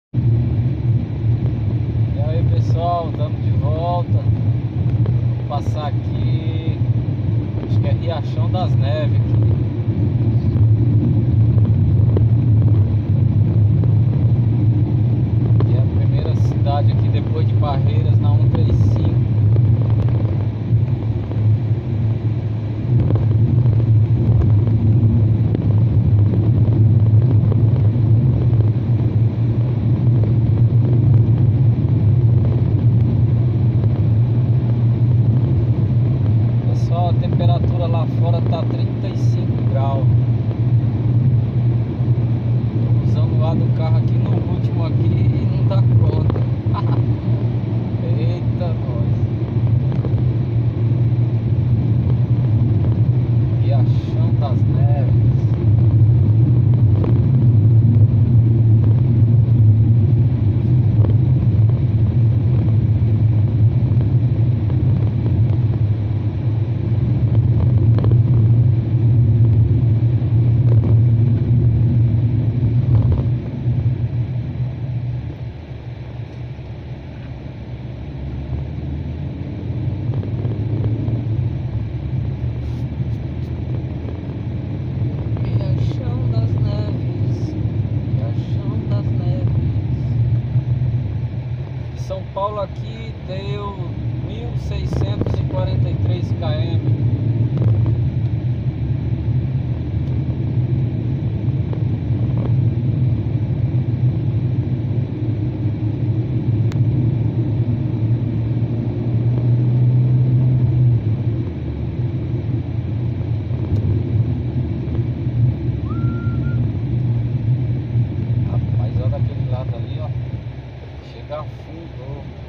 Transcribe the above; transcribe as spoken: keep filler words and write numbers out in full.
E aí pessoal, estamos de volta. Vou passar aqui, acho que é Riachão das Neves aqui. E é a primeira cidade aqui depois de Barreiras, na cento e trinta e cinco. A temperatura lá fora tá trinta e cinco graus. Tô usando o ar do carro aqui no último aqui e não dá conta. Eita nós. Riachão das Neves. São Paulo aqui deu mil seiscentos e quarenta e três quilômetros. Rapaz, olha daquele lado ali, ó. Chega a fundo.